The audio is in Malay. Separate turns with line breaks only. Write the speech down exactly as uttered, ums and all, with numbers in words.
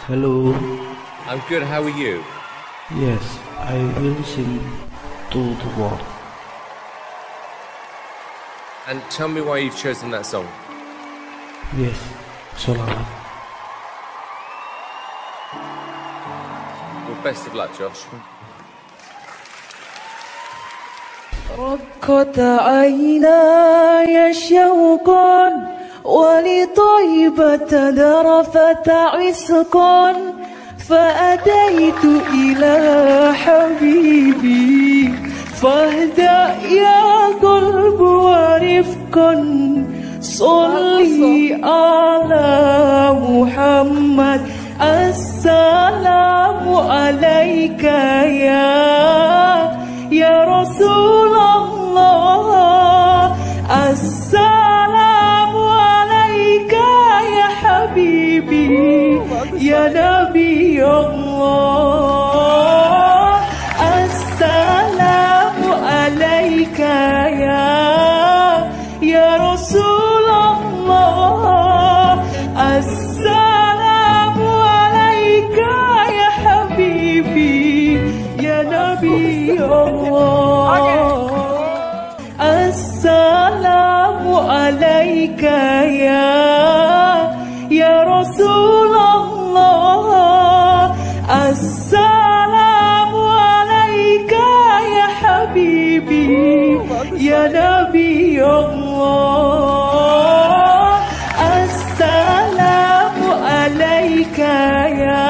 Hello.
I'm good, how are you?
Yes, I will sing to the world.
And tell me why you've chosen that song.
Yes, Solawat.
Well, best of luck, Josh.
رقت عيناي شوقا ولطيبة ذرفت عسقا فأتيت إلى حبيبي فاهدأ يا قلب ورفقا صلي على محمد السلام عليك يا يا رسول الله السلام عليك يا حبيبي يا نبي الله السلام عليك يا يا رسول الله السلام عليك يا حبيبي يا نبي الله السلام عليك يا يا رسول الله السلام عليك يا حبيبي يا نبي الله السلام عليك يا